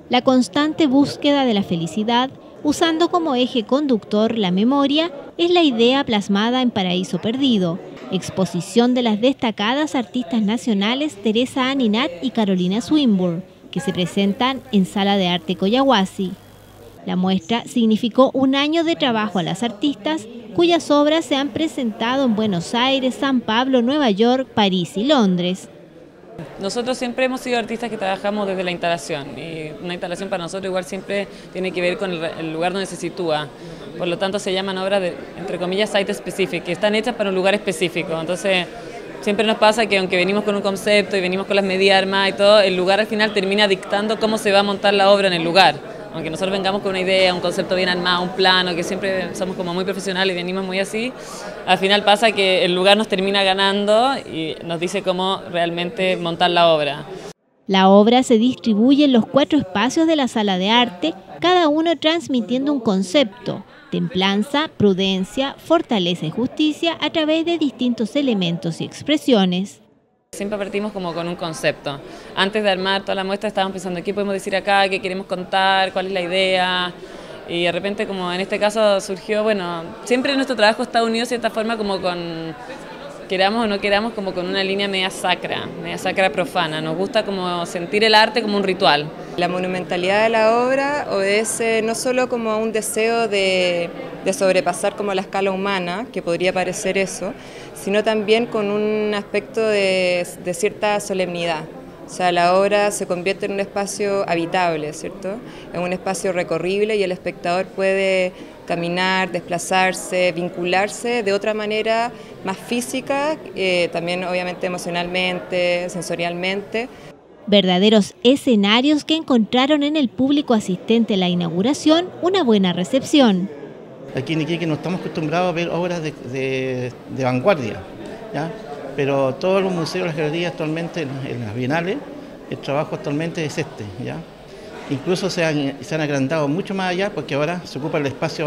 La constante búsqueda de la felicidad, usando como eje conductor la memoria, es la idea plasmada en Paraíso Perdido, exposición de las destacadas artistas nacionales Teresa Aninat y Carolina Swinburne, que se presentan en Sala de Arte Collahuasi. La muestra significó un año de trabajo a las artistas, cuyas obras se han presentado en Buenos Aires, San Pablo, Nueva York, París y Londres. Nosotros siempre hemos sido artistas que trabajamos desde la instalación, y una instalación para nosotros igual siempre tiene que ver con el lugar donde se sitúa. Por lo tanto se llaman obras de, entre comillas, site specific, que están hechas para un lugar específico. Entonces siempre nos pasa que aunque venimos con un concepto y venimos con las medidas armadas y todo, el lugar al final termina dictando cómo se va a montar la obra en el lugar. Aunque nosotros vengamos con una idea, un concepto bien armado, un plano, que siempre somos como muy profesionales y venimos muy así, al final pasa que el lugar nos termina ganando y nos dice cómo realmente montar la obra. La obra se distribuye en los 4 espacios de la sala de arte, cada uno transmitiendo un concepto: templanza, prudencia, fortaleza y justicia a través de distintos elementos y expresiones. Siempre partimos como con un concepto. Antes de armar toda la muestra estábamos pensando qué podemos decir acá, qué queremos contar, cuál es la idea. Y de repente, como en este caso surgió, bueno, siempre nuestro trabajo está unido de cierta forma como con, queramos o no queramos, como con una línea media sacra profana. Nos gusta como sentir el arte como un ritual. La monumentalidad de la obra obedece no solo como a un deseo de sobrepasar como la escala humana, que podría parecer eso, sino también con un aspecto de cierta solemnidad. O sea, la obra se convierte en un espacio habitable, ¿cierto? En un espacio recorrible y el espectador puede caminar, desplazarse, vincularse de otra manera más física, también obviamente emocionalmente, sensorialmente. Verdaderos escenarios que encontraron en el público asistente a la inauguración una buena recepción. Aquí en Iquique no estamos acostumbrados a ver obras de vanguardia, ¿ya? Pero todos los museos, las galerías actualmente, en las bienales, el trabajo actualmente es este, ¿ya? Incluso se han agrandado mucho más allá porque ahora se ocupa el espacio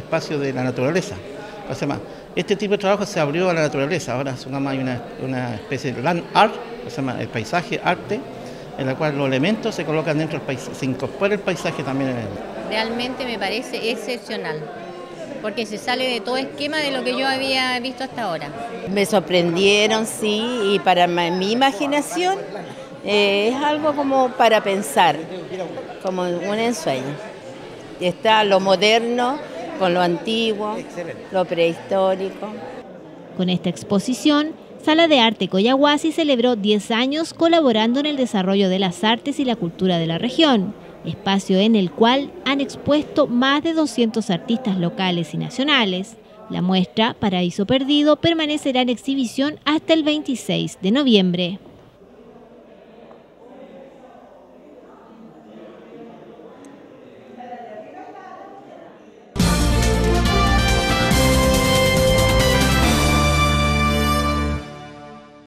de la naturaleza. O sea, este tipo de trabajo se abrió a la naturaleza, ahora hay una especie de land art, se llama el paisaje arte, en la cual los elementos se colocan dentro del paisaje, se incorpora el paisaje también en él. Realmente me parece excepcional, porque se sale de todo esquema de lo que yo había visto hasta ahora. Me sorprendieron, sí, y para mi imaginación es algo como para pensar, como un ensueño. Está lo moderno con lo antiguo, lo prehistórico. Con esta exposición, Sala de Arte Collahuasi celebró 10 años colaborando en el desarrollo de las artes y la cultura de la región, espacio en el cual han expuesto más de 200 artistas locales y nacionales. La muestra Paraíso Perdido permanecerá en exhibición hasta el 26 de noviembre.